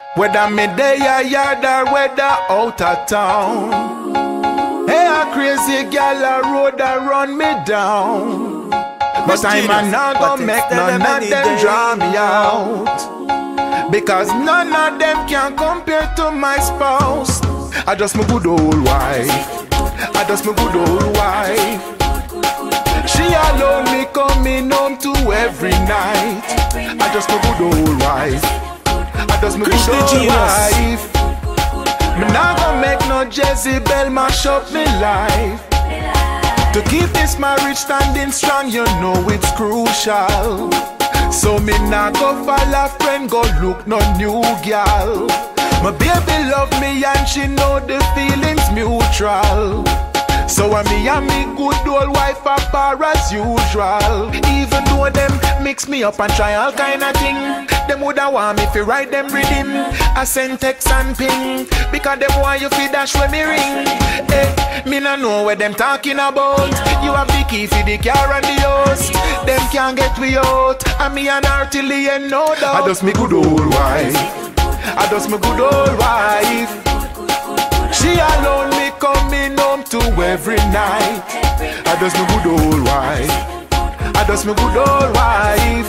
Whether me day a yard or whether out of town. Hey, a crazy gal a road a run me down. But I'm not gonna make none of them draw me out, because none of them can compare to my spouse. I just my good old wife. I just my good old wife. She alone me coming home to every night. I just my good old wife. I just my good old wife. Me not gonna make no Jezebel mash up me life. To keep this marriage standing strong, you know it's crucial. So me not go follow a friend, go look no new gal. My baby love me and she know the feelings mutual. So me and me good old wife apart as usual. Even though them mix me up and try all kind of thing, them woulda want me fi write them rhythm. I send text and ping, because them want you fi dash when me ring. Eh, me no know what them talking about. You have the key fi the car and the house. Them can't get we out, and me and her till the end, no doubt. I just me good old wife. I just my good old wife. She alone me coming home to every night. I just my good old wife. I just my good old wife.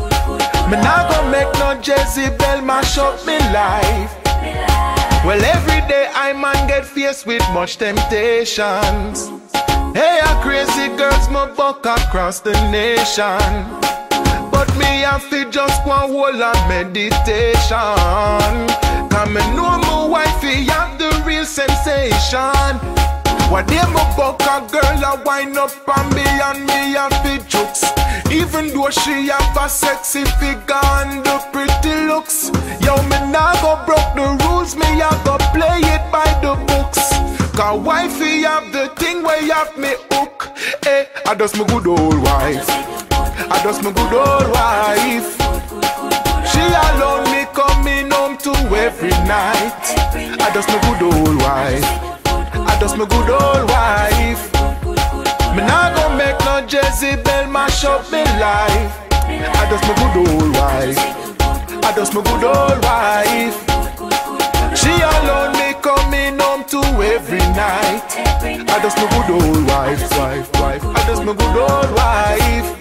Me not gonna make no Jezebel mash up me life. Well, every day I man get faced with much temptations. Hey, a crazy girls my buck across the nation. But me have to just go and hold on meditation. Come and know my wifey have the real sensation. What they my buck a girl a wind up on me and me have to jokes. Even though she have a sexy figure and the pretty looks. Yo, me nah go broke the rules, me a go play it by the books. Cause wifey have the thing where you have me hook. Eh, I just my good old wife. I just my good old wife. She alone me coming home to every night. I just my good old wife. I just my good old wife. Me not gonna make no Jezebel mash up me life. I just my good old wife. I just my good old wife. She alone me coming home to every night. I just my good old wife. I just my good old wife.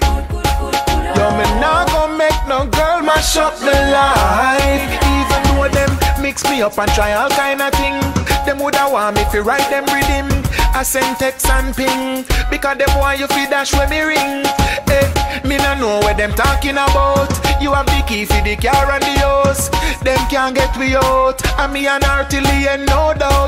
Yo, me not gonna make no girl mash up me life. Even though them mix me up and try all kind of thing, them woulda want me fi write them rhythm. I send text and ping, because them want you fi dash when me ring. Eh, me no know what them talking about. You have the key fi the car and the house. Them can't get we out, and me and her till the end, no doubt.